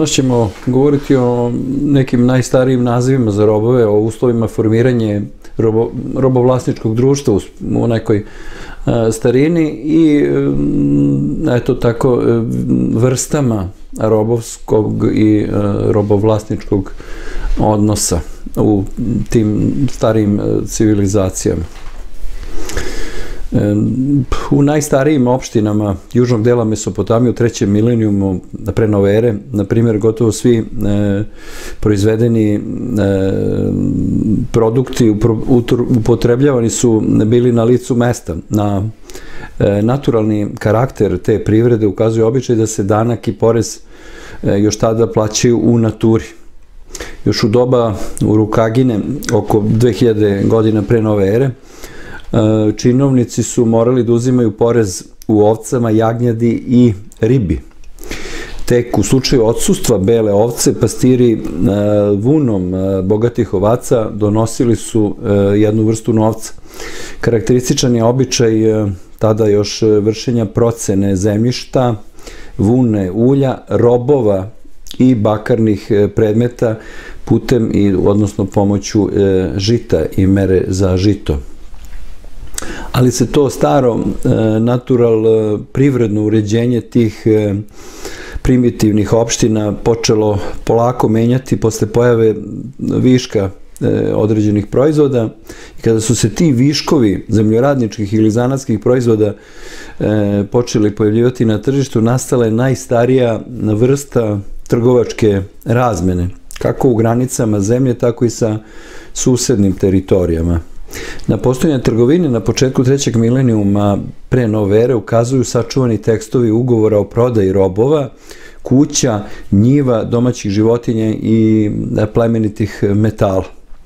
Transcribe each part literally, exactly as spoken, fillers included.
Danas ćemo govoriti o nekim najstarijim nazivima za robove, o uslovima formiranja robo, robovlasničkog društva u nekoj starini i eto tako vrstama robovskog i robovlasničkog odnosa u tim starijim civilizacijama. U najstarijim opštinama južnog dela Mesopotamije u trećem milenijumu pre nove ere, na primjer, gotovo svi proizvedeni produkti upotrebljavani su bili na licu mesta. Na naturalni karakter te privrede ukazuje običaj da se danak i porez još tada plaćaju u naturi. Još u doba Urukagine, oko dve hiljade godina pre nove ere, činovnici su morali da uzimaju porez u ovcama, jagnjadi i ribi. Tek u slučaju odsustva bele ovce, pastiri vunom bogatih ovaca donosili su jednu vrstu novca. Karakterističan je običaj tada još vršenja procene zemljišta, vune, ulja, robova i bakarnih predmeta putem, odnosno pomoću žita i mere za žito. Ali se to staro natural privredno uređenje tih primitivnih opština počelo polako menjati posle pojave viška određenih proizvoda i kada su se ti viškovi zemljoradničkih ili zanatskih proizvoda počeli pojavljivati na tržištu, nastala je najstarija vrsta trgovačke razmene, kako u granicama zemlje, tako i sa susednim teritorijama. Na postojanje trgovine na početku trećeg milenijuma pre nove ere ukazuju sačuvani tekstovi ugovora o prodaji robova, kuća, njiva, domaćih životinja i plemenitih metala.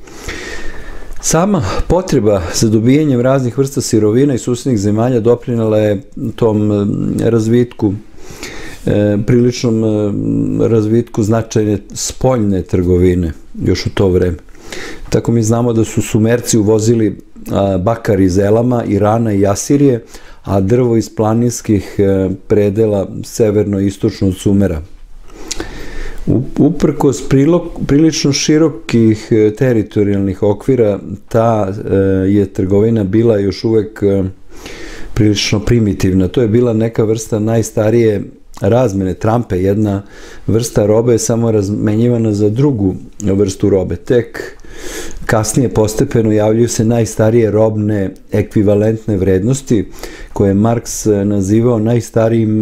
Sama potreba za dobijanjem raznih vrsta sirovina i susednih zemalja doprinela je tom razvitku, priličnom razvitku značajne spoljne trgovine još u to vreme. Tako mi znamo da su Sumerci uvozili bakar iz Elama, Irana i Asirije, a drvo iz planinskih predela severno i istočno od Sumera. Uprkos prilično širokih teritorijalnih okvira, ta je trgovina bila još uvek prilično primitivna. To je bila neka vrsta najstarije razmene, trampe, jedna vrsta robe je samo razmenjivana za drugu vrstu robe. Tek kasnije postepeno javljaju se najstarije robne ekvivalentne vrednosti koje je Marks nazivao najstarijim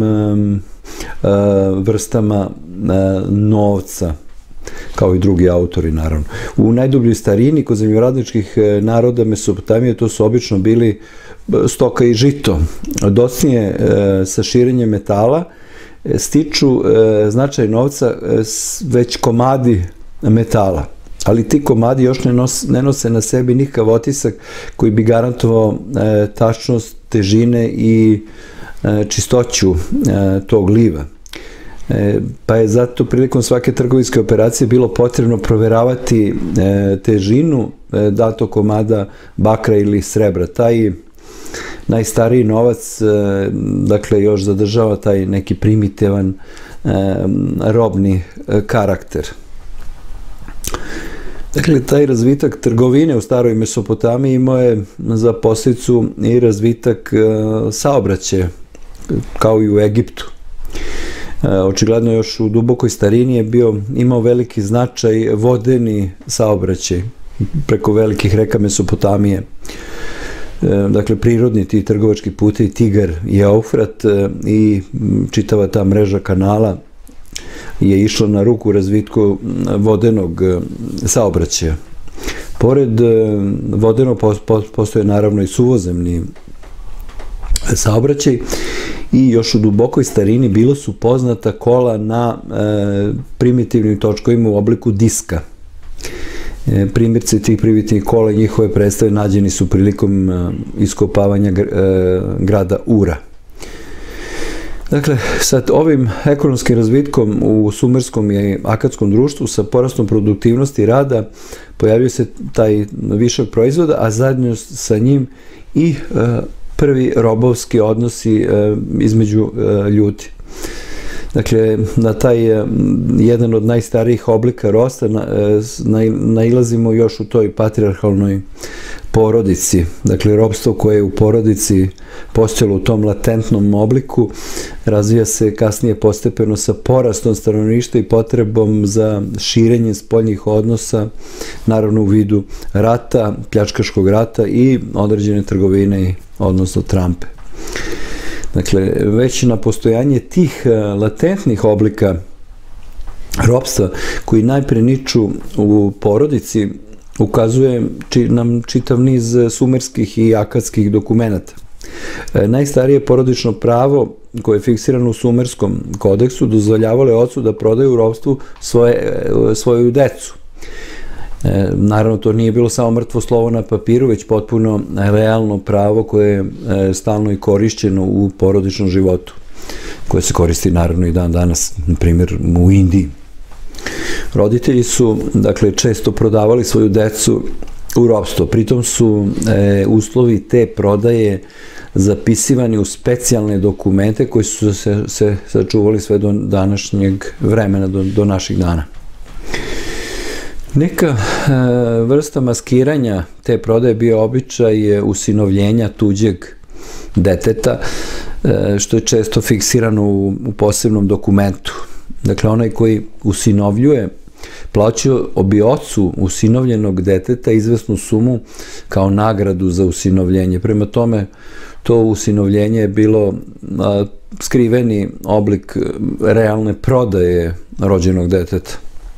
vrstama novca, kao i drugi autori, naravno. U najdubljoj starini kod zemljoradničkih naroda Mesopotamije to su obično bili stoka i žito. Docnije sa širenjem metala stiču značaj novca već komadi metala, ali ti komadi još ne nose na sebi nikakav otisak koji bi garantovao tačnost težine i čistoću tog liva. Pa je zato prilikom svake trgovinske operacije bilo potrebno proveravati težinu datog komada bakra ili srebra. Taj najstariji novac, dakle, još zadržava taj neki primitivan robni karakter. Dakle, taj razvitak trgovine u staroj Mesopotamiji imao je za posljedicu i razvitak saobraćaja, kao i u Egiptu. Očigledno još u dubokoj starini je bio, imao veliki značaj vodeni saobraćaj preko velikih reka Mesopotamije. Dakle, prirodni ti trgovački putevi Tigar i Eufrat i čitava ta mreža kanala je išla na ruku razvitku vodenog saobraćaja. Pored vodenog postoje naravno i suvozemni saobraćaj i još u dubokoj starini bilo su poznata kola na primitivnim točkovima u obliku diska. Primjerci tih primitivnih kola i njihove predstave nađeni su prilikom iskopavanja grada Ura. Dakle, sa ovim ekonomskim razvitkom u sumerskom i akadskom društvu sa porastom produktivnosti rada pojavio se taj višak proizvoda, a zajedno sa njim i prvi robovski odnosi između ljudi. Dakle, na taj jedan od najstarijih oblika ropstva nailazimo još u toj patrijarhalnoj porodici. Dakle, ropstvo koje je u porodici postojalo u tom latentnom obliku razvija se kasnije postepeno sa porastom stanovništva i potrebom za širenje spoljnih odnosa, naravno u vidu rata, pljačkaškog rata i određene trgovine, odnosno trampe. Dakle, već na postojanje tih latentnih oblika ropstva koji najpre niču u porodici ukazuje nam čitav niz sumerskih i akadskih dokumenata. Najstarije porodično pravo koje je fiksirano u Sumerskom kodeksu dozvoljavalo je ocu da prodaje u ropstvu svoju decu. Naravno, to nije bilo samo mrtvo slovo na papiru, već potpuno realno pravo koje je stalno i korišćeno u porodičnom životu, koje se koristi naravno i dan danas, na primjer u Indiji. Roditelji su, dakle, često prodavali svoju decu u ropstvo, pritom su uslovi te prodaje zapisivani u specijalne dokumente koji su se sačuvali sve do današnjeg vremena, do naših dana. Neka vrsta maskiranja te prodaje bio običaj usinovljenja tuđeg deteta, što je često fiksirano u posebnom dokumentu. Dakle, onaj koji usinovljuje plaćao bi ocu usinovljenog deteta izvesnu sumu kao nagradu za usinovljenje. Prema tome, to usinovljenje je bilo skriveni oblik realne prodaje rođenog deteta.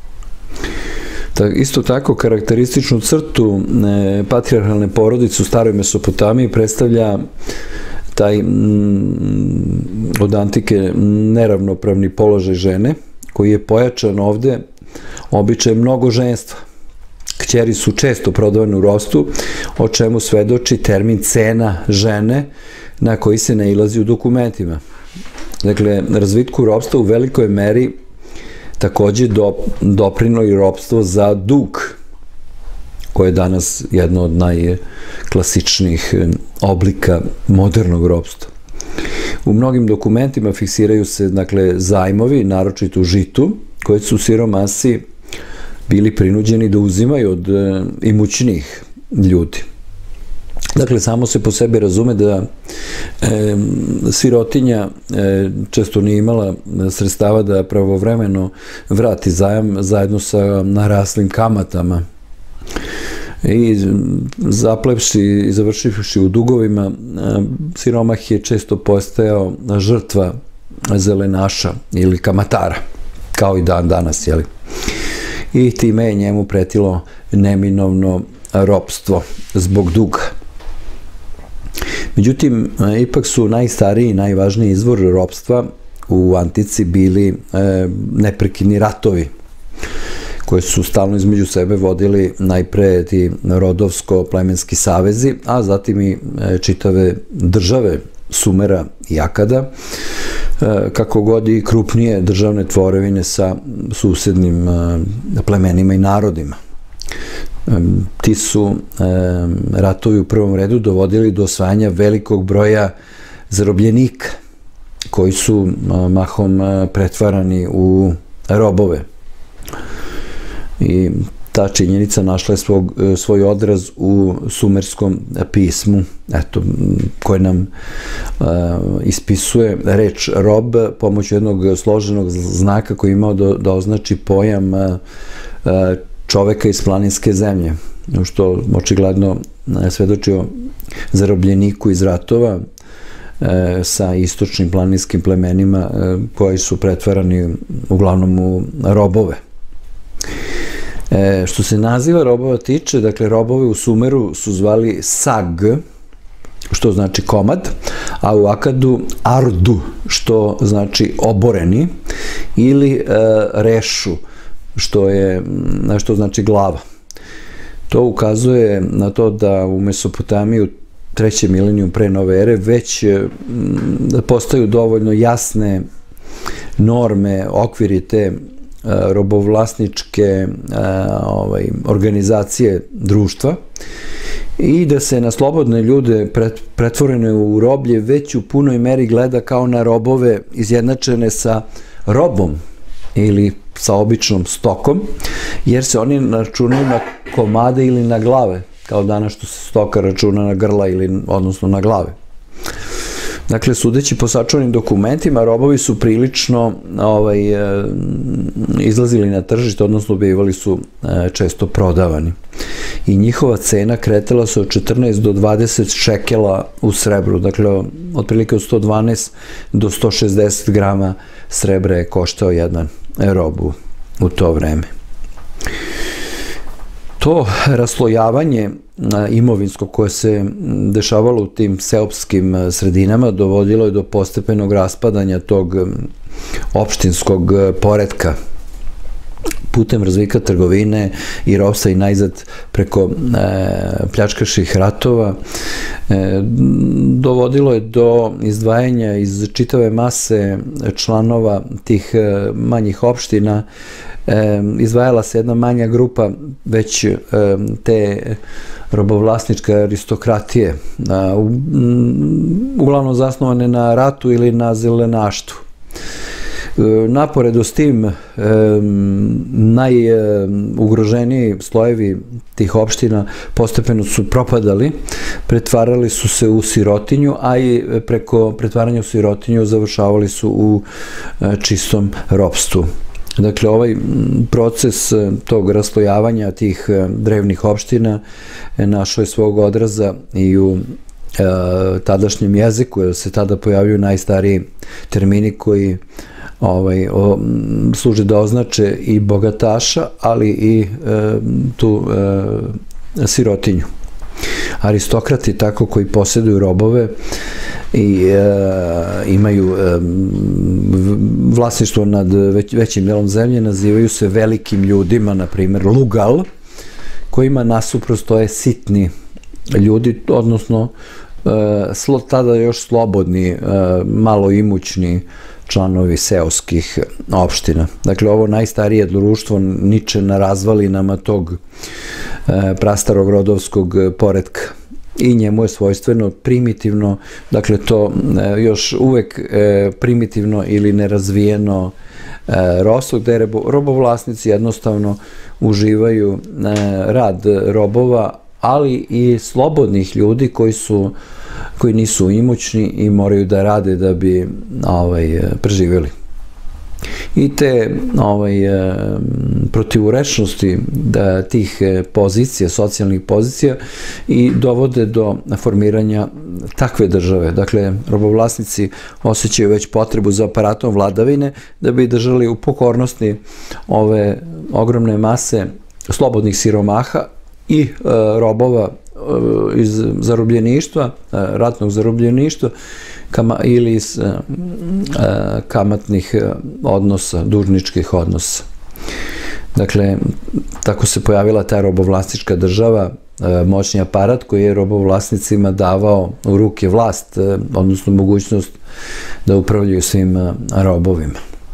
Isto tako, karakterističnu crtu patrijarhalne porodice u staroj Mesopotamiji predstavlja taj od antike neravnopravni položaj žene, koji je pojačan ovde običaj mnogoženstva. Kćeri su često prodavane u ropstvu, o čemu svedoči termin cena žene na koji se nailazi u dokumentima. Dakle, razvitku ropstva u velikoj meri takođe doprino i ropstvo za dug, koje je danas jedno od najklasičnijih oblika modernog ropstva. U mnogim dokumentima fiksiraju se, dakle, zajmovi, naročito u žitu, koje su siromasi bili prinuđeni da uzimaju od imućnijih ljudi. Dakle, samo se po sebi razume da sirotinja često nije imala sredstava da pravovremeno vrati zajam zajedno sa naraslim kamatama. I zaplepši i završivši u dugovima, siromah je često postajao žrtva zelenaša ili kamatara, kao i dan danas, jeli? I time je njemu pretilo neminovno ropstvo zbog duga. Međutim, ipak su najstariji i najvažniji izvor ropstva u antici bili neprekidni ratovi, koje su stalno između sebe vodili najpre ti rodovsko-plemenski savezi, a zatim i čitave države Sumera i Akada, kako god i krupnije državne tvorevine sa susednim plemenima i narodima. Ti su ratovi u prvom redu dovodili do osvajanja velikog broja zarobljenika, koji su mahom pretvarani u robove. I ta činjenica našla je svoj odraz u sumerskom pismu, eto, koje nam ispisuje reč rob pomoću jednog složenog znaka koji je imao da označi pojam čoveka iz planinske zemlje, što očigledno svedoči o zarobljeniku iz ratova sa istočnim planinskim plemenima koji su pretvarani uglavnom u robove. Što se naziva robova tiče, dakle, robove u Sumeru su zvali sag, što znači komad, a u Akadu ardu, što znači oboreni, ili rešu, što je, što znači glava. To ukazuje na to da u Mesopotamiji u trećem mileniju pre nove ere već postaju dovoljno jasne norme, okviri te robovlasničke organizacije društva i da se na slobodne ljude pretvorene u roblje već u punoj meri gleda kao na robove izjednačene sa robom ili sa običnom stokom, jer se oni računaju na komade ili na glave, kao danas što se stoka računa na grla ili odnosno na glave. Dakle, sudeći po sačuvanim dokumentima, robovi su prilično izlazili na tržište, odnosno bivali su često prodavani. I njihova cena kretala se od četrnaest do dvadeset šekela u srebru, dakle, otprilike od sto dvanaest do sto šezdeset grama srebra je koštao jedan rob u to vreme. To raslojavanje imovinsko koje se dešavalo u tim seopskim sredinama dovodilo je do postepenog raspadanja tog opštinskog poretka putem razvika trgovine i ropstva i najzad preko pljačkaških ratova. Dovodilo je do izdvajanja iz čitave mase članova tih manjih opština. Izdvajala se jedna manja grupa već te robovlasničke aristokratije, uglavnom zasnovane na ratu ili na zelenaštvu. Naporedo s tim, najugroženiji slojevi tih opština postepeno su propadali, pretvarali su se u sirotinju, a i preko pretvaranja u sirotinju završavali su u čistom ropstvu. Dakle, ovaj proces tog raslojavanja tih drevnih opština našao je svog odraza i u tadašnjem jeziku, jer se tada pojavljuju najstariji termini koji služe da označe i bogataša, ali i tu sirotinju. Aristokrati, tako, koji posjeduju robove i imaju vlasništvo nad većim delom zemlje, nazivaju se velikim ljudima, na primjer lugal, kojima nasuprot stoje sitni ljudi, odnosno tada još slobodni, malo imućni članovi seoskih opština. Dakle, ovo najstarije društvo niče na razvalinama tog prastarog rodovskog poretka i njemu je svojstveno primitivno, dakle to još uvek primitivno ili nerazvijeno ropstvo, gde robovlasnici jednostavno uživaju rad robova, ali i slobodnih ljudi koji su koji nisu imućni i moraju da rade da bi preživjeli. I te protivurečnosti tih pozicija, socijalnih pozicija, i dovode do formiranja takve države. Dakle, robovlasnici osjećaju već potrebu za aparatom vladavine da bi držali u pokornosti ove ogromne mase slobodnih siromaha i robova iz zarobljeništva, ratnog zarobljeništva ili iz kamatnih odnosa, dužničkih odnosa. Dakle, tako se pojavila ta robovlasnička država, moćni aparat koji je robovlasnicima davao u ruke vlast, odnosno mogućnost da upravljaju svim robovima.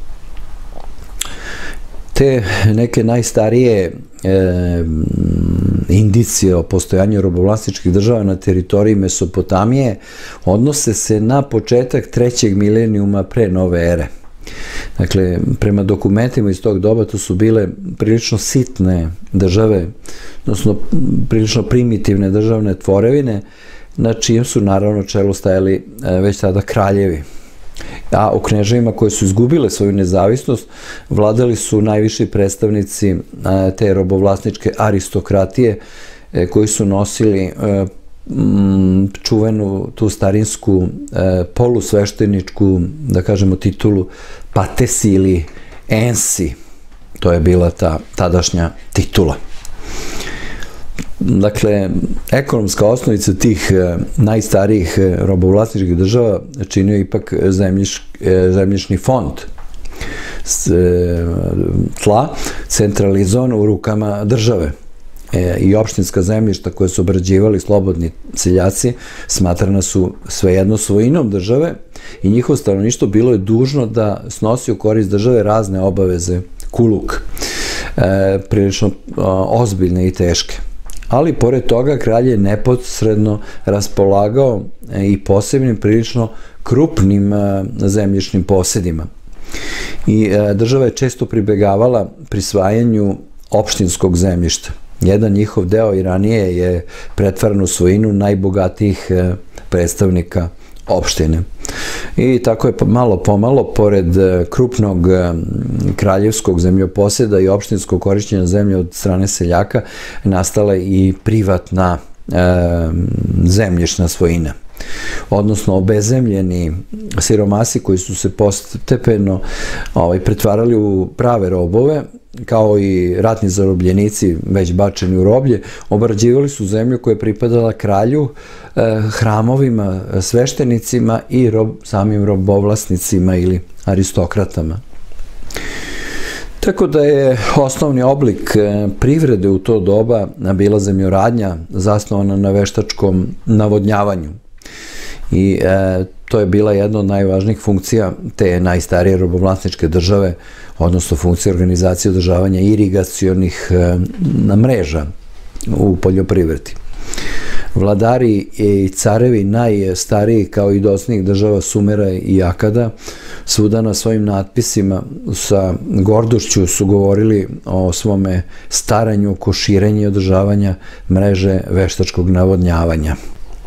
Te neke najstarije indicije o postojanju robovlasničkih država na teritoriji Mesopotamije odnose se na početak trećeg milenijuma pre nove ere. Dakle, prema dokumentima iz tog doba to su bile prilično sitne države, odnosno prilično primitivne državne tvorevine, na čijem su naravno čelu stajali već tada kraljevi. A u kneževima koje su izgubile svoju nezavisnost vladali su najviši predstavnici te robovlasničke aristokratije koji su nosili čuvenu tu starinsku polusvešteničku, da kažemo, titulu patesi ili ensi. To je bila ta tadašnja titula. Dakle, ekonomska osnovica tih najstarijih robovlasničkih država činio ipak zemljišni fond, tla centralizovan u rukama države, i opštinska zemljišta koje su obrađivali slobodni seljaci smatrana su svejedno svojinom države i njihovo stanovništvo bilo je dužno da snosi u korist države razne obaveze, kuluk, prilično ozbiljne i teške. Ali, pored toga, kralj je neposredno raspolagao i posebnim, prilično krupnim zemljišnim posedima. I država je često pribegavala prisvajanju opštinskog zemljišta. Jedan njihov deo i ranije je pretvaran u svojinu najbogatijih predstavnika opštine. I tako je malo pomalo, pored krupnog kraljevskog zemljoposeda i opštinskog korišćenja zemlje od strane seljaka, nastala i privatna zemljišna svojina. Odnosno obezemljeni siromasi koji su se postepeno pretvarali u prave robove, kao i ratni zarobljenici već bačeni u roblje, obrađivali su zemlju koja je pripadala kralju, hramovima, sveštenicima i samim robovlasnicima ili aristokratama. Tako da je osnovni oblik privrede u to doba bila zemljoradnja zasnovana na veštačkom navodnjavanju. I to je bila jedna od najvažnijih funkcija te najstarije robovlasničke države, odnosno funkcija organizacije održavanja irigacionih mreža u poljoprivredi. Vladari i carevi najstariji kao i dosnijih država Sumera i Akada svuda na svojim natpisima sa gordošću su govorili o svome staranju oko širenja i održavanja mreže veštačkog navodnjavanja.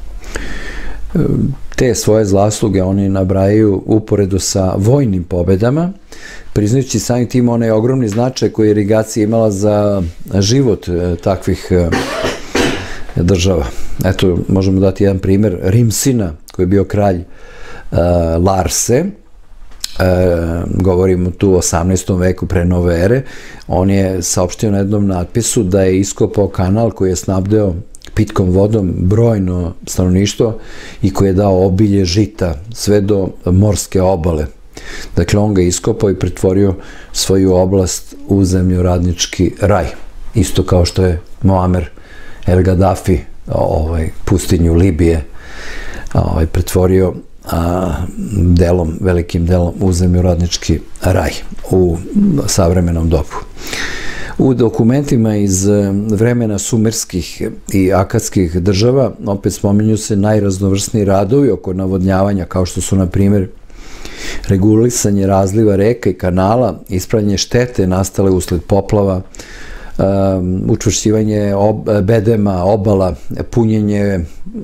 Te svoje zasluge oni nabrajaju uporedo sa vojnim pobedama, priznajući samim tim onaj ogromni značaj koji je irigacija imala za život takvih država. Eto, možemo dati jedan primer Rimsina, koji je bio kralj Larse, govorimo tu o osamnaestom veku pre nove ere. On je saopštio na jednom natpisu da je iskopao kanal koji je snabdeo pitkom vodom brojno stanovništvo i koji je dao obilje žita sve do morske obale. Dakle, on ga iskopao i pretvorio svoju oblast u zemljoradnički raj. Isto kao što je Muamer El Gaddafi pustinju Libije pretvorio delom, velikim delom u zemljoradnički raj u savremenom dobu. U dokumentima iz vremena sumerskih i akadskih država opet spominju se najraznovrsniji radovi oko navodnjavanja, kao što su, na primjer, regulisanje razliva reka i kanala, ispravljanje štete nastale usled poplava, učvršćivanje bedema, obala, punjenje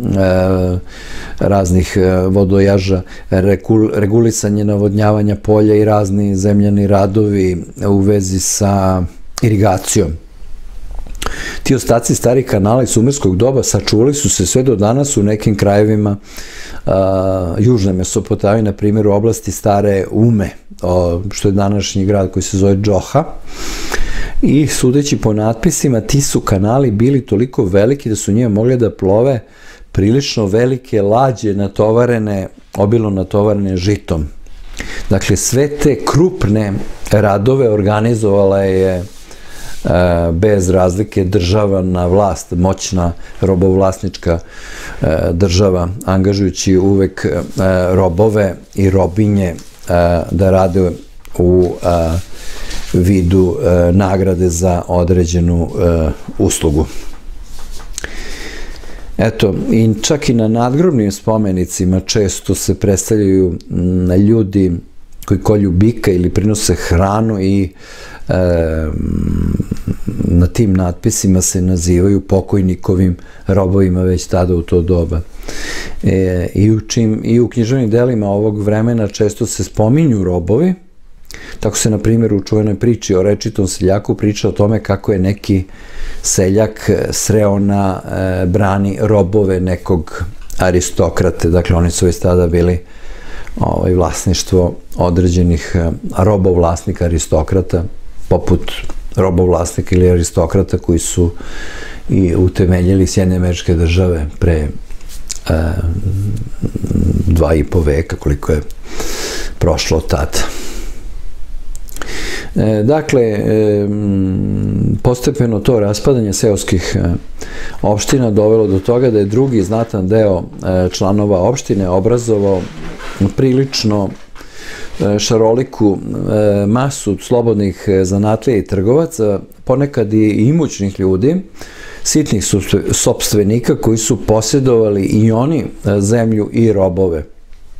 raznih vodojaža, regulisanje navodnjavanja polja i razni zemljani radovi u vezi sa irigacijom. Ti ostaci starih kanala iz sumerskog doba sačuvali su se sve do danas u nekim krajevima južne Mesopotamije, na primjer u oblasti stare Ume, što je današnji grad koji se zove Džoha. I sudeći po natpisima, ti su kanali bili toliko veliki da su njima mogli da plove prilično velike lađe natovarene, obilno natovarene žitom. Dakle, sve te krupne radove organizovala je bez razlike država na vlast, moćna robovlasnička država, angažujući uvek robove i robinje da rade u vidu nagrade za određenu uslugu. Eto, i čak i na nadgrobnim spomenicima često se predstavljaju ljudi koji kolju bika ili prinose hranu i na tim natpisima se nazivaju pokojnikovim robovima već tada u to doba. I u književnim delima ovog vremena često se spominju robovi. Tako se, na primjer, u čuvenoj priči o rečitom seljaku priča o tome kako je neki seljak sreo na brani robove nekog aristokrate. Dakle, oni su već tada bili vlasništvo određenih robovlasnika aristokrata, poput robovlasnika ili aristokrata koji su i utemeljili Sjedinjene Američke Države pre dva i po veka, koliko je prošlo od tada. Dakle, postepeno to raspadanje seoskih opština dovelo do toga da je drugi znatan deo članova opštine obrazovao prilično šaroliku masu slobodnih zanatlija i trgovaca, ponekad i imućnih ljudi, sitnih sopstvenika koji su posjedovali i oni zemlju i robove.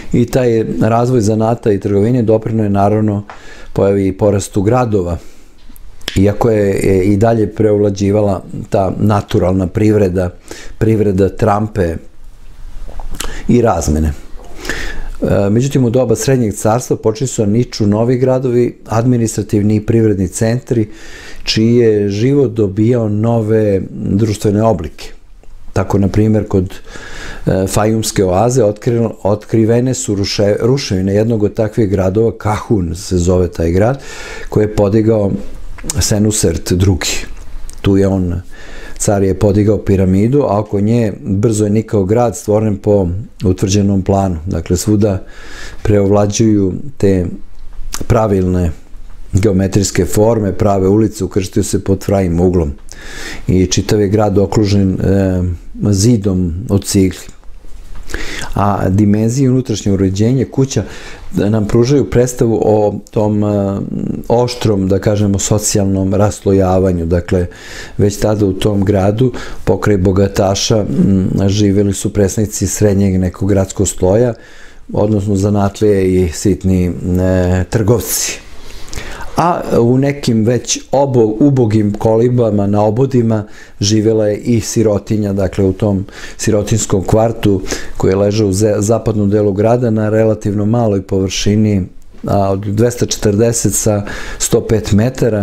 I taj razvoj zanata i trgovine doprineo je naravno pojavi i porastu gradova, iako je i dalje preovlađivala ta naturalna privreda, privreda trampe i razmene. Međutim, u doba Srednjeg carstva počeli su da niču novi gradovi, administrativni i privredni centri, čiji je život dobijao nove društvene oblike. Tako, na primjer, kod Fajumske oaze otkrivene su ruševine jednog od takvih gradova, Kahun se zove taj grad, koji je podigao Senusert drugi. Tu je on, car je podigao piramidu, a oko nje brzo je nikao grad stvoren po utvrđenom planu. Dakle, svuda preovlađuju te pravilne geometrijske forme, prave ulice, ukrštaju se pod pravim uglom. I čitav je grad okružen zidom od cigli. A dimenzije i unutrašnje uređenje kuća nam pružaju predstavu o tom oštrom, da kažemo, socijalnom raslojavanju. Dakle, već tada u tom gradu, pokraj bogataša, živjeli su predstavnici srednjeg nekog gradskog sloja, odnosno zanatlije i sitni trgovci. A u nekim već ubogim kolibama na obodima živjela je i sirotinja, dakle u tom sirotinskom kvartu koji je ležao u zapadnom delu grada na relativno maloj površini od dvesta četrdeset sa sto pet metara.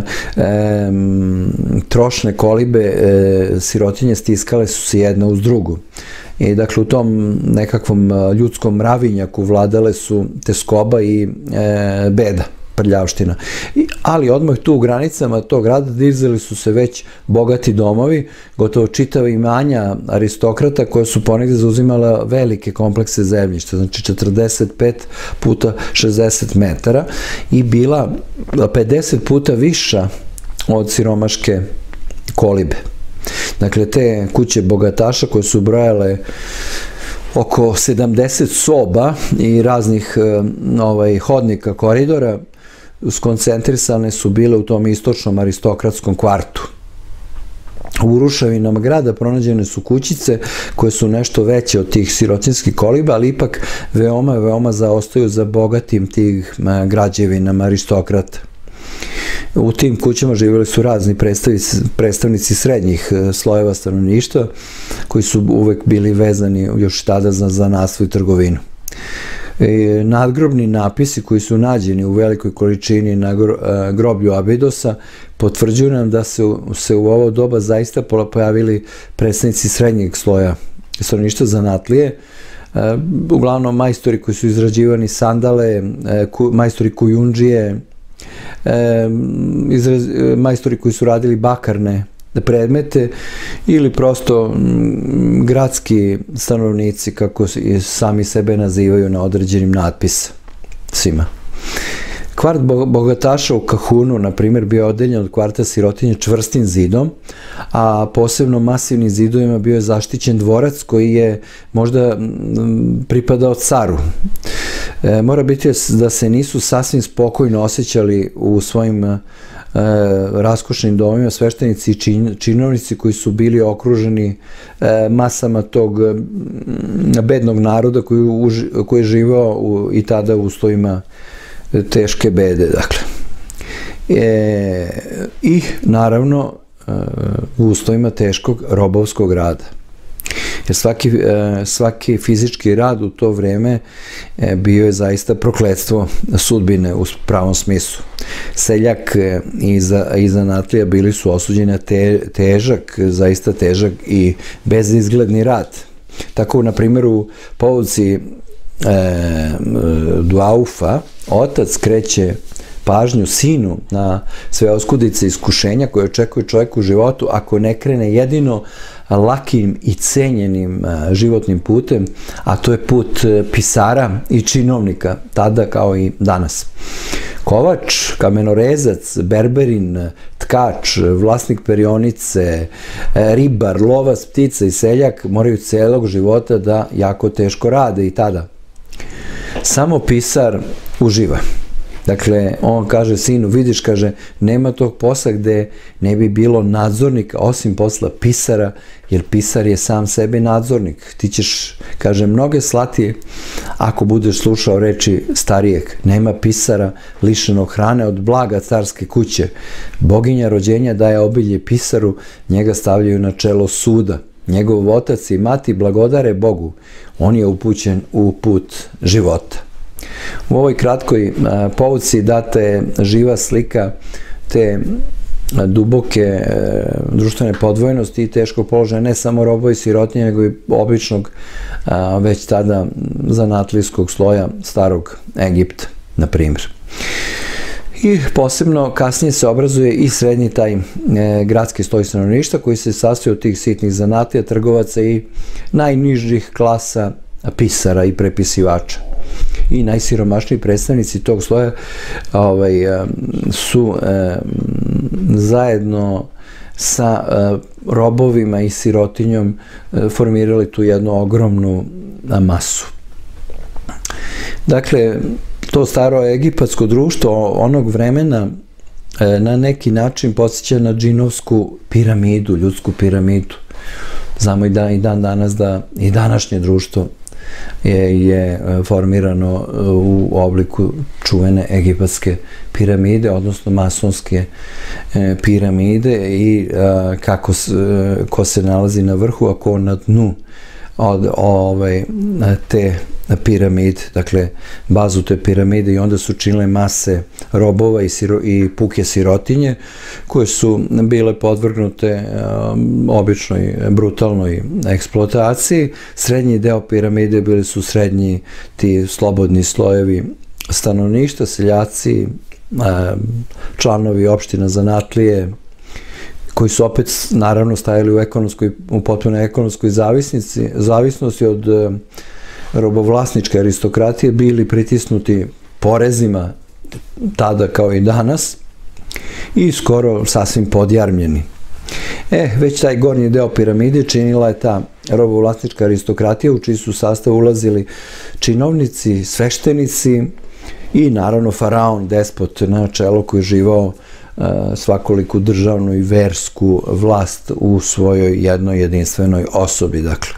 Trošne kolibe sirotinje stiskale su se jedna uz drugu. I dakle u tom nekakvom ljudskom mravinjaku vladale su teskoba i beda, prljavština. Ali odmah tu u granicama tog grada dizali su se već bogati domovi, gotovo čitava imanja aristokrata koja su ponegde zauzimala velike komplekse zemljišta, znači četrdeset pet puta šezdeset metara i bila pedeset puta viša od siromaške kolibe. Dakle, te kuće bogataša koje su brojale oko sedamdeset soba i raznih hodnika, koridora, skoncentrisane su bile u tom istočnom aristokratskom kvartu. U ruševinama grada pronađene su kućice koje su nešto veće od tih sirotinskih koliba, ali ipak veoma, veoma zaostaju za bogatim tih građevinama aristokrata. U tim kućama živjeli su razni predstavnici srednjih slojeva stanovništva koji su uvek bili vezani još tada za zanatstvo i trgovinu. Nadgrobni napisi koji su nađeni u velikoj količini na groblju Abidosa potvrđuju nam da su se u ovo doba zaista pojavili predstavnici srednjeg sloja stanovništva zanatlije, uglavnom majstori koji su izrađivani sandale, majstori kujundžije, majstori koji su radili bakarne predmete ili prosto gradski stanovnici, kako sami sebe nazivaju na određenim natpisima. Kvart bogataša u Kahunu, na primjer, bio odeljen od kvarta sirotinje čvrstim zidom, a posebno masivnim zidovima bio je zaštićen dvorac koji je možda pripadao caru. Mora biti da se nisu sasvim spokojno osjećali u svojim raskošnim domovima sveštenici i činovnici koji su bili okruženi masama tog bednog naroda koji je živao i tada u uslovima teške bede, dakle. I naravno u uslovima teškog robovskog rada. Jer svaki fizički rad u to vreme bio je zaista prokletstvo sudbine u pravom smislu. Seljak i zanatlija bili su osuđeni na težak, zaista težak i bezizgledni rad. Tako, na primjer, u povuci Duaufa otac kreće pažnju sinu na sve oskudice iskušenja koje očekuje čovjek u životu ako ne krene jedino lakim i cenjenim životnim putem, a to je put pisara i činovnika, tada kao i danas. Kovač, kamenorezac, berberin, tkač, vlasnik perionice, ribar, lovac, ptica i seljak moraju celog života da jako teško rade i tada. Samo pisar uživa. Dakle, on kaže sinu, vidiš, kaže, nema tog posla gde ne bi bilo nadzornika, osim posla pisara, jer pisar je sam sebi nadzornik. Ti ćeš, kaže, mnoge slati ako budeš slušao reči starijeg. Nema pisara lišenog hrane od blaga carske kuće. Boginja rođenja daje obilje pisaru, njega stavljaju na čelo suda. Njegov otac i mati blagodare Bogu. On je upućen u put života. U ovoj kratkoj pouci data je živa slika te duboke društvene podvojenosti i teškog položaja ne samo robova i sirotinje, nego i običnog, već tada zanatlijskog sloja starog Egipta, na primjer. I posebno kasnije se obrazuje i srednji taj gradski sloj stanovništva koji se sastoji od tih sitnih zanatija, trgovaca i najnižih klasa pisara i prepisivača. I najsiromašniji predstavnici tog sloja su zajedno sa robovima i sirotinjom formirali tu jednu ogromnu masu. Dakle, to staro egipatsko društvo onog vremena na neki način podsjeća na džinovsku piramidu, ljudsku piramidu. Znamo i dan danas da i današnje društvo je formirano u obliku čuvene egipatske piramide, odnosno masonske piramide i kako ko se nalazi na vrhu, a ko na dnu od te piramide, dakle bazu te piramide, i onda su činile mase robova i puke sirotinje koje su bile podvrgnute običnoj brutalnoj eksploataciji. Srednji deo piramide bili su srednji ti slobodni slojevi stanovništva, seljaci, članovi opština zanatlije, koji su opet naravno stajali u ekonomskoj, u potpunoj ekonomskoj zavisnosti od robovlasničke aristokratije, bili pritisnuti porezima tada kao i danas i skoro sasvim podjarmljeni. E, već taj gornji deo piramide činila je ta robovlasnička aristokratija u čiji su sastav ulazili činovnici, sveštenici i naravno faraon, despot na čelo koji je živao svakoliku državnu i versku vlast u svojoj jednoj jedinstvenoj osobi. Dakle,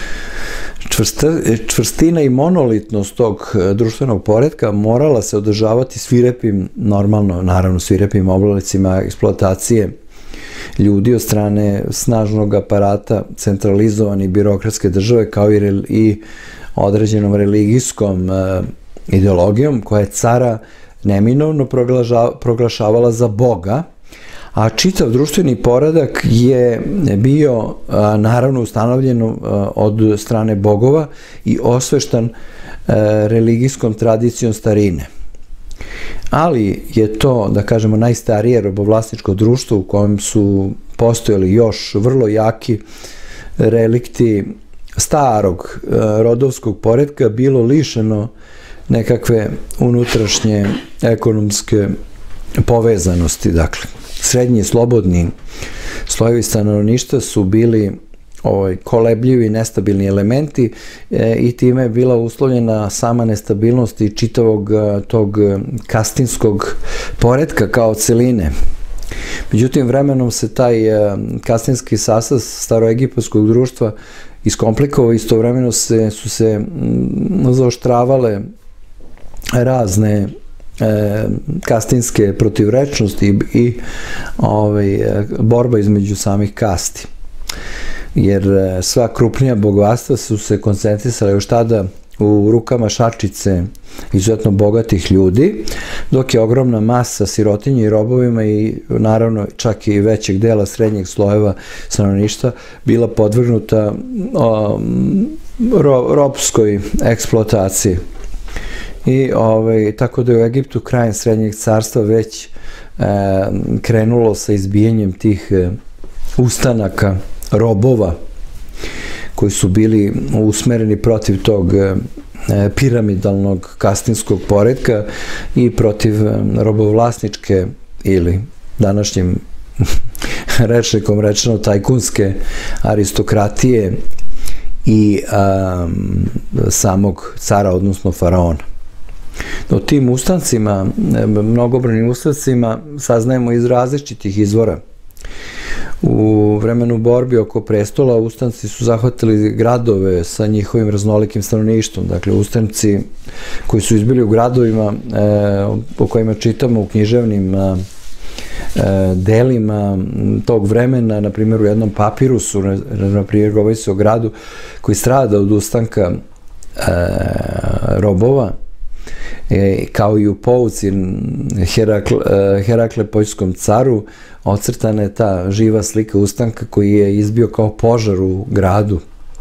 čvrstina i monolitnost tog društvenog poretka morala se održavati svirepim, normalno, naravno svirepim oblicima eksploatacije ljudi od strane snažnog aparata centralizovane birokratske države, kao i određenom religijskom ideologijom koja je cara neminovno proglašavala za Boga, a čitav društveni poredak je bio naravno ustanovljen od strane bogova i osveštan religijskom tradicijom starine. Ali je to, da kažemo, najstarije robovlasničko društvo u kojem su postojali još vrlo jaki relikti starog rodovskog poretka bilo lišeno nekakve unutrašnje ekonomske povezanosti. Dakle, srednji slobodni slojevi stanovništva su bili kolebljivi, nestabilni elementi i time je bila uslovljena sama nestabilnost i čitavog tog kastinskog poretka kao celine. Međutim, vremenom se taj kastinski sastav staroegipatskog društva iskomplikovao, istovremeno su se zaoštravale razne kastinske protivrečnosti i borba između samih kasti. Jer sva krupnija bogatstva su se koncentrisala još tada u rukama šačice izuzetno bogatih ljudi, dok je ogromna masa sirotinje i robovima i naravno čak i većeg dela srednjeg slojeva stanovništva bila podvrgnuta robskoj eksploataciji. I tako da je u Egiptu krajem srednjeg carstva već krenulo sa izbijanjem tih ustanaka robova koji su bili usmereni protiv tog piramidalnog kastinskog poretka i protiv robovlasničke ili današnjim rečnikom rečeno tajkunske aristokratije i samog cara, odnosno faraona. O tim ustancima, mnogobrojnim ustancima, saznajemo iz različitih izvora. U vremenu borbi oko prestola ustanci su zahvatili gradove sa njihovim raznolikim stanovništvom. Dakle, ustanci koji su izbili u gradovima o kojima čitamo u književnim delima tog vremena, na primjer u jednom papirusu, na primjer govori se o gradu koji strada od ustanka robova, kao i u pouci Herakle Poljskom caru, ocrtana je ta živa slika ustanka koji je izbio kao požar u gradu.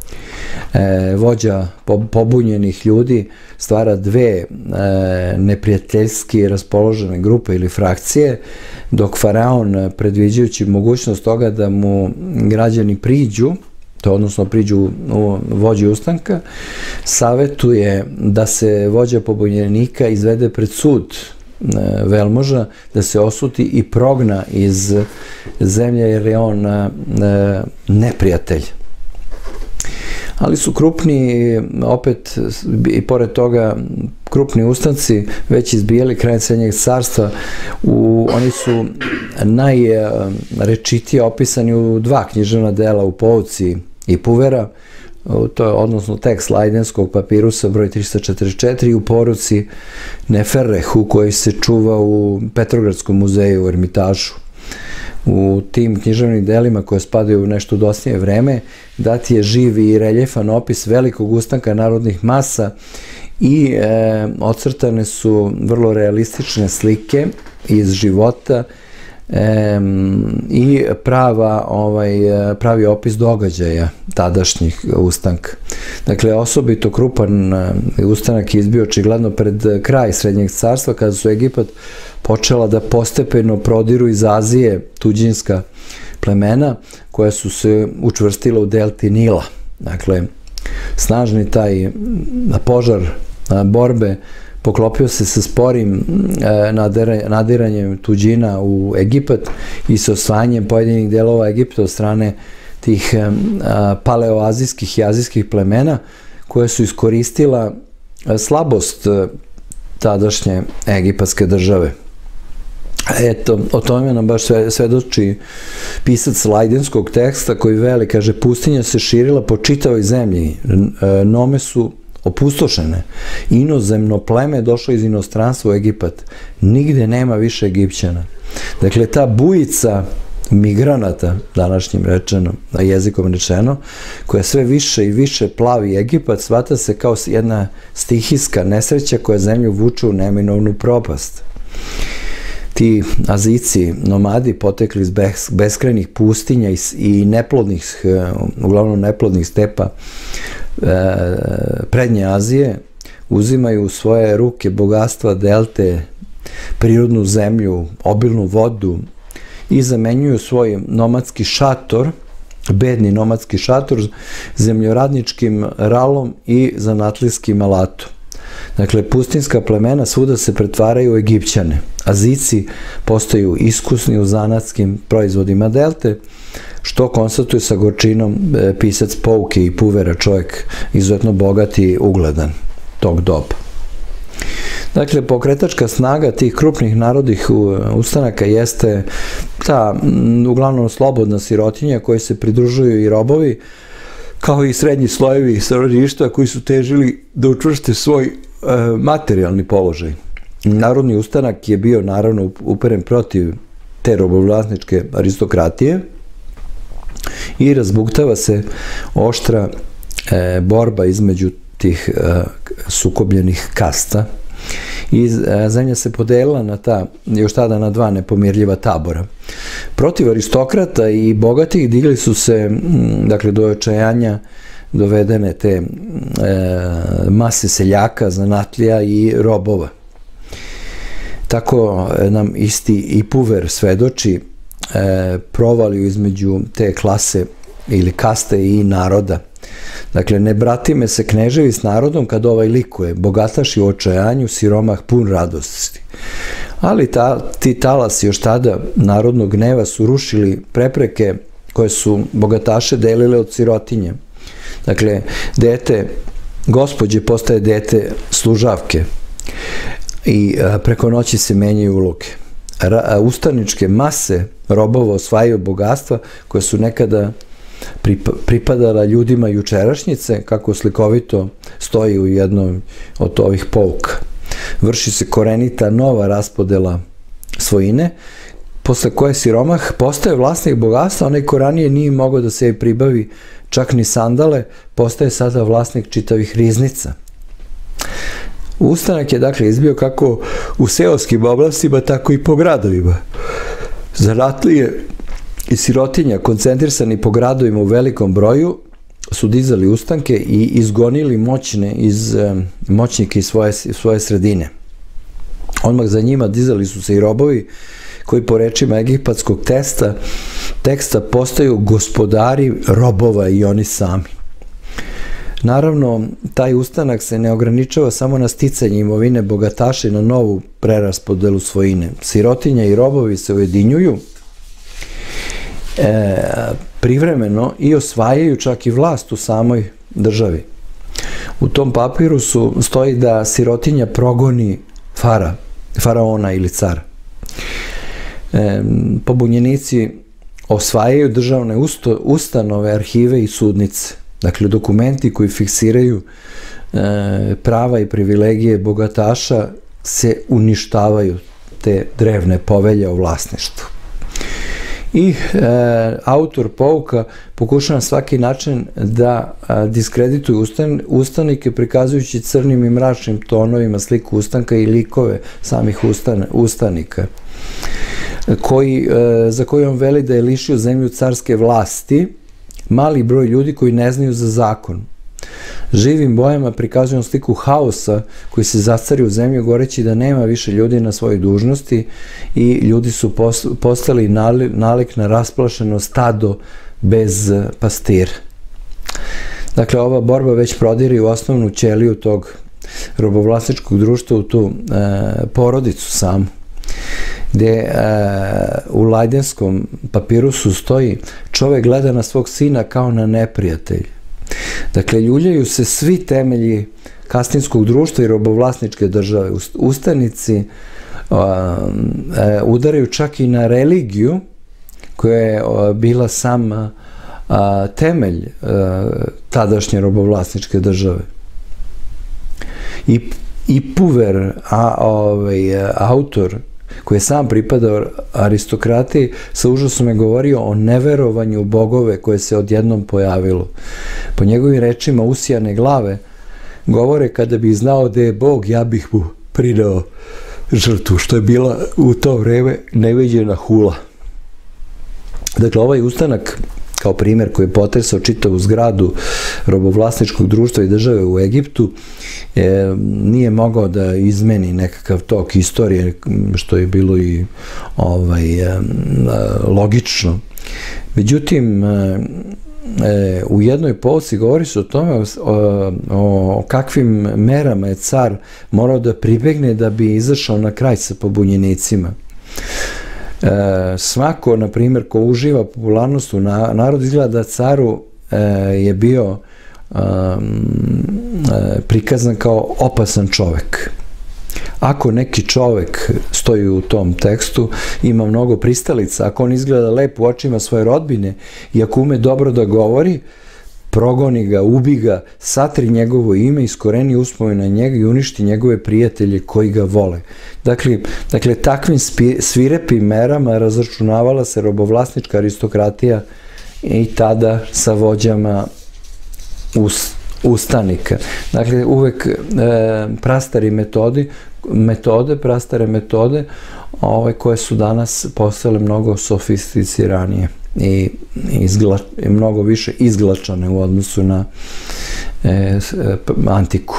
Vođa pobunjenih ljudi stvara dve neprijateljski raspoložene grupe ili frakcije, dok faraon, predviđajući mogućnost toga da mu građani priđu, to odnosno priđu vođi ustanka, savetuje da se vođa pobunjenika izvede pred sud velmoža, da se osudi i progna iz zemlje jer je on neprijatelj. Ali su krupni, opet i pored toga, krupni ustanci već izbijali krajem Srednjeg carstva. Oni su najrečitije opisani u dva književna dela, u pouci i Puvera, to je odnosno tekst Lajdenskog papirusa broj trista četrdeset četiri, i u poruci Neferrehu koji se čuva u Petrogradskom muzeju u Ermitažu. U tim književnim delima koje spadaju u nešto udosnije vreme dat je živ i reljefan opis velikog ustanka narodnih masa i ocrtane su vrlo realistične slike iz života i pravi opis događaja tadašnjih ustanka. Dakle, osobito krupan ustanak je izbio očigledno pred kraj Srednjeg carstva, kada su Egipat počela da postepeno prodiru iz Azije tuđinska plemena koja su se učvrstila u delti Nila. Dakle, snažni taj požar borbe poklopio se sa sporim nadiranjem tuđina u Egipat i sa osvajanjem pojedinih delova Egipta od strane tih paleoazijskih i azijskih plemena koje su iskoristila slabost tadašnje egipatske države. Eto, o tome nam baš svedoči pisac Lajdenskog teksta koji veli, kaže, pustinja se širila po čitavoj zemlji, nome su opustošene. Inozemno pleme je došlo iz inostranstva u Egipat. Nigde nema više Egipćana. Dakle, ta bujica migranata, današnjim rečeno, jezikom rečeno, koja sve više i više plavi Egipat, shvata se kao jedna stihijska nesreća koja zemlju vuče u neminovnu propast. Ti Azijci, nomadi, potekli iz beskrajnih pustinja i neplodnih, uglavnom neplodnih stepa prednje Azije, uzimaju u svoje ruke bogatstva delte, prirodnu zemlju, obilnu vodu i zamenjuju svoj nomadski šator, bedni nomadski šator, zemljoradničkim ralom i zanatlijskim alatom. Dakle, pustinska plemena svuda se pretvaraju u Egipćane. Azijci postaju iskusni u zanatskim proizvodima delte, što konstatuje sa gorčinom pisac Pouke i Puvera, čovjek izuzetno bogat i ugledan tog doba. Dakle, pokretačka snaga tih krupnih narodnih ustanaka jeste ta uglavnom slobodna sirotinja kojoj se pridružuju i robovi, kao i srednji slojevi stanovništva koji su težili da učvrste svoj materijalni položaj. Narodni ustanak je bio naravno uperen protiv te robovlasničke aristokratije i razbuktava se oštra borba između tih sukobljenih kasta i zemlja se podelila na ta, još tada na dva nepomirljiva tabora. Protiv aristokrata i bogatih digli su se, dakle, do očajanja dovedene te mase seljaka, zanatlija i robova. Tako nam isti i Puver svedoči provaliju između te klase ili kaste i naroda. Dakle, ne bratime se kneževi s narodom kad ovaj likuje, bogataš i u očajanju, siromah pun radosti. Ali ti talasi još tada narodnog gneva su rušili prepreke koje su bogataše delile od sirotinje. Dakle, dete gospođe postaje dete služavke, i preko noći se menjaju uloge. Ustaničke mase robova osvajaju bogatstva koje su nekada pripadala ljudima jučerašnjice, kako slikovito stoji u jednom od ovih pouka. Vrši se korenita nova raspodela svojine, posle koje siromah postaje vlasnik bogatstva, onaj ko ranije nije mogao da se pribavi čak ni sandale, postaje sada vlasnik čitavih riznica. Ustanak je dakle izbio kako u seoskim oblastima, tako i po gradovima. Zanatlije i sirotinja koncentrisani po gradovima u velikom broju su dizali ustanke i izgonili moćne iz, moćnike iz svoje, svoje sredine. Odmah za njima dizali su se i robovi koji po rečima egipatskog testa, teksta postaju gospodari robova i oni sami. Naravno, taj ustanak se ne ograničava samo na sticanje imovine bogataša i na novu preraspodelu svojine. Sirotinja i robovi se ujedinjuju e, privremeno i osvajaju čak i vlast u samoj državi. U tom papiru su, stoji da sirotinja progoni fara, faraona ili cara. E, pobunjenici osvajaju državne usto, ustanove, arhive i sudnice. Dakle, dokumenti koji fiksiraju e, prava i privilegije bogataša se uništavaju, te drevne povelje o vlasništvu. I e, autor pouka pokušava na svaki način da a, diskredituju ustan, ustanike, prikazujući crnim i mračnim tonovima sliku ustanka i likove samih ustan, ustanika, koji, e, za koje on veli da je lišio zemlju carske vlasti, mali broj ljudi koji ne znaju za zakon. Živim bojama prikazujem sliku haosa koji se zacari u zemlji, goreći da nema više ljudi na svojoj dužnosti i ljudi su postali nalik na rasplašeno stado bez pastira. Dakle, ova borba već prodiri u osnovnu ćeliju tog robovlasničkog društva, u tu e, porodicu samu, gde e, u lajdenskom papirusu stoji: čovek gleda na svog sina kao na neprijatelj. Dakle, ljuljaju se svi temelji kastinskog društva i robovlasničke države. Ustanici a, a, udaraju čak i na religiju, koja je a, bila sam a, temelj a, tadašnje robovlasničke države. I, i Puver, a, ovaj, autor, koji je sam pripadao aristokratiji, sa užasom je govorio o neverovanju u bogove koje se odjednom pojavilo. Po njegovim rečima, usijane glave govore: kada bih znao da je Bog, ja bih mu pridao žrtvu, što je bila u to vreme neviđena hula. Dakle, ovaj ustanak, kao primjer koji je potresao čitavu zgradu robovlasničkog društva i države u Egiptu, e, nije mogao da izmeni nekakav tok istorije, što je bilo i ovaj, e, logično. Međutim, e, u jednoj pouci govori se o tome o, o, o kakvim merama je car morao da pribegne da bi izašao na kraj sa pobunjenicima. E, svako, na primjer, ko uživa popularnost u narodu, izgleda da caru e, je bio e, prikazan kao opasan čovek. Ako neki čovek, stoji u tom tekstu, ima mnogo pristalica, ako on izgleda lepo u očima svoje rodbine i ako ume dobro da govori, progoni ga, ubi ga, satri njegovo ime, iskoreni uspomenu na njega i uništi njegove prijatelje koji ga vole. Dakle, dakle takvim svirepim merama razračunavala se robovlasnička aristokratija i tada sa vođama us, ustanika. Dakle, uvek e, prastari metodi, metode, prastare metode, ove koje su danas postale mnogo sofisticiranije i izgla, mnogo više izglačane u odnosu na e, antiku.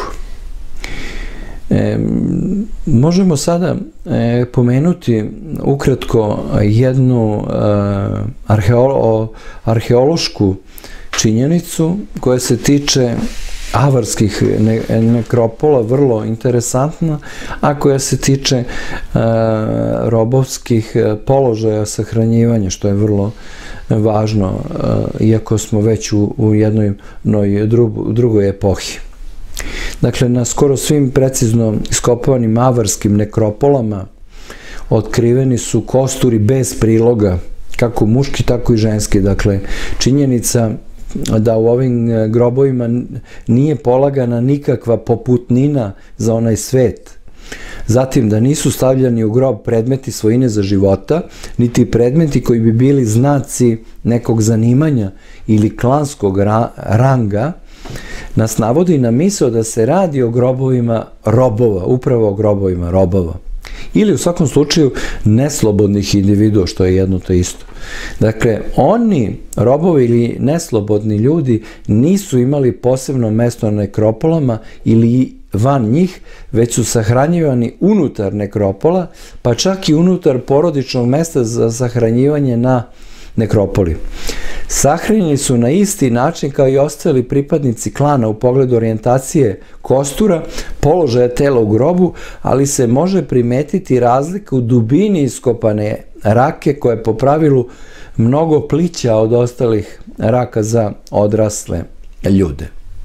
E, možemo sada e, pomenuti ukratko jednu e, arheolo, arheološku činjenicu koja se tiče avarskih ne, nekropola, vrlo interesantna, a koja se tiče e, robovskih položaja sahranjivanja, što je vrlo važno, e, iako smo već u, u jednoj noj, dru, drugoj epohi. Dakle, na skoro svim precizno iskopavanim avarskim nekropolama otkriveni su kosturi bez priloga, kako muški, tako i ženski. Dakle, činjenica da u ovim grobovima nije polagana nikakva poputnina za onaj svet. Zatim, da nisu stavljani u grob predmeti svojine za života, niti predmeti koji bi bili znaci nekog zanimanja ili klanskog ranga, nas navodi na misao da se radi o grobovima robova, upravo o grobovima robova. Ili u svakom slučaju neslobodnih individua, što je jedno to isto. Dakle, oni, robovi ili neslobodni ljudi, nisu imali posebno mesto na nekropolama ili van njih, već su sahranjivani unutar nekropola, pa čak i unutar porodičnog mesta za sahranjivanje na nekropoli. Sahranjeni su na isti način kao i ostali pripadnici klana u pogledu orijentacije kostura, položaja tela u grobu, ali se može primetiti razlika u dubini iskopane rake koja je po pravilu mnogo plića od ostalih raka za odrasle ljude.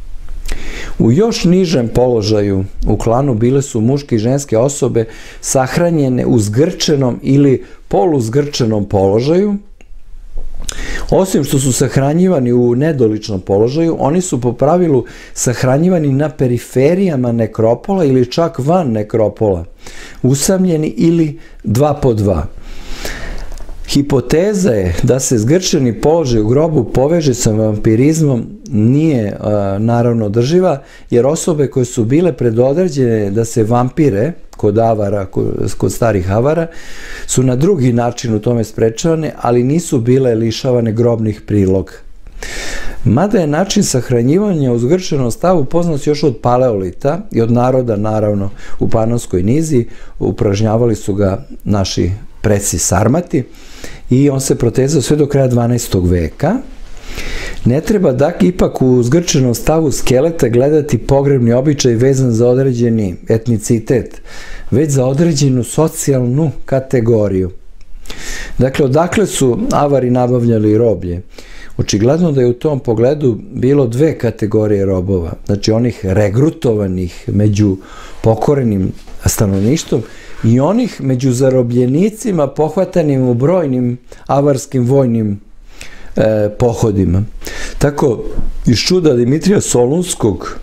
U još nižem položaju u klanu bile su muške i ženske osobe sahranjene u zgrčenom ili poluzgrčenom položaju. Osim što su sahranjivani u nedoličnom položaju, oni su po pravilu sahranjivani na periferijama nekropola ili čak van nekropola, usamljeni ili dva po dva. Hipoteza je da se zgrčeni položaj u grobu poveže sa vampirizmom nije naravno održiva, jer osobe koje su bile predodređene da se vampire kod avara, kod starih avara, su na drugi način u tome sprečavane, ali nisu bile lišavane grobnih priloga. Mada je način sahranjivanja u zgrčenom stavu poznat još od paleolita i od naroda, naravno, u Panonskoj nizi, upražnjavali su ga naši preci Sarmati i on se protezao sve do kraja dvanaestog veka. Ne treba dakle ipak u zgrčenom stavu skeleta gledati pogrebni običaj vezan za određeni etnicitet, već za određenu socijalnu kategoriju. Dakle, odakle su avari nabavljali roblje? Očigledno da je u tom pogledu bilo dve kategorije robova, znači onih regrutovanih među pokorenim stanovništvom i onih među zarobljenicima pohvatanim u brojnim avarskim vojnim pohodima. Tako, iz čuda Dimitrija Solunskog,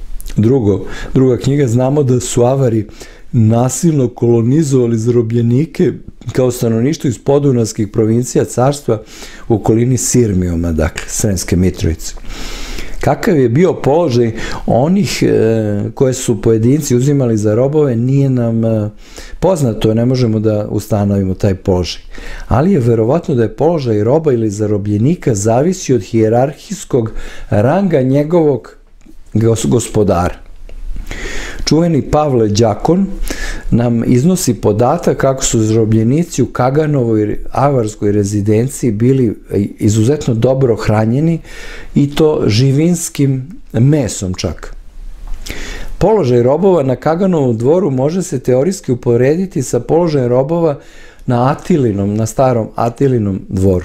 druga knjiga, znamo da su avari nasilno kolonizovali zarobljenike kao stanovništvo iz podunavskih provincija carstva u okolini Sirmijuma, dakle, Sremske Mitrovice. Kakav je bio položaj onih koje su pojedinci uzimali za robove, nije nam poznato, ne možemo da ustanovimo taj položaj. Ali je verovatno da je položaj roba ili zarobljenika zavisi od hijerarhijskog ranga njegovog gospodara. Čuveni Pavle Đakon nam iznosi podatak kako su zarobljenici u Kaganovoj avarskoj rezidenciji bili izuzetno dobro hranjeni i to živinskim mesom čak. Položaj robova na Kaganovom dvoru može se teorijski uporediti sa položajem robova na Atilinom, na starom Atilinom dvoru.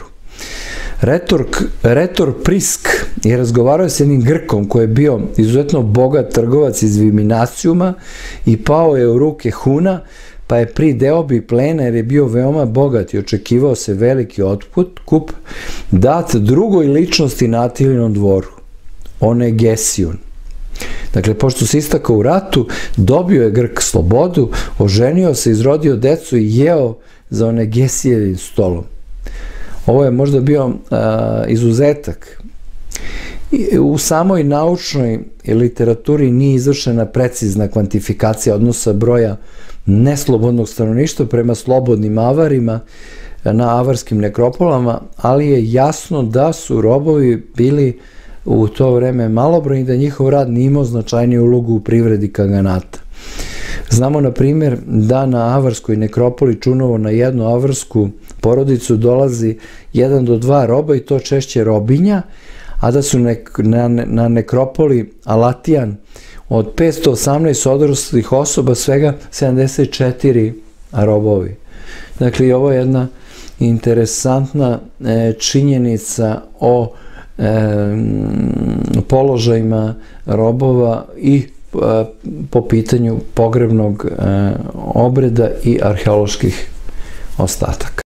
Retor Prisk je razgovarao s jednim Grkom koji je bio izuzetno bogat trgovac iz Viminacijuma i pao je u ruke Huna, pa je pri deobi plena, jer je bio veoma bogat i očekivao se veliki otkup, dat drugoj ličnosti na Atilinom dvoru, Onegesijun. Dakle, pošto se istakao u ratu, dobio je Grk slobodu, oženio se, izrodio decu i jeo za Onegesijevim stolom. Ovo je možda bio izuzetak. U samoj naučnoj literaturi nije izvršena precizna kvantifikacija odnosa broja neslobodnog stanovništva prema slobodnim avarima na avarskim nekropolama, ali je jasno da su robovi bili u to vreme malobrojni, da njihov rad nije imao značajniju ulogu u privredi kaganata. Znamo, na primjer, da na avarskoj nekropoli Čunovo na jednu avarsku porodicu dolazi jedan do dva roba i to češće robinja, a da su na nekropoli Alatijan od petsto osamnaest odraslih osoba svega sedamdeset četiri robovi. Dakle, i ovo je jedna interesantna činjenica o položajima robova i po pitanju pogrebnog obreda i arheoloških ostataka.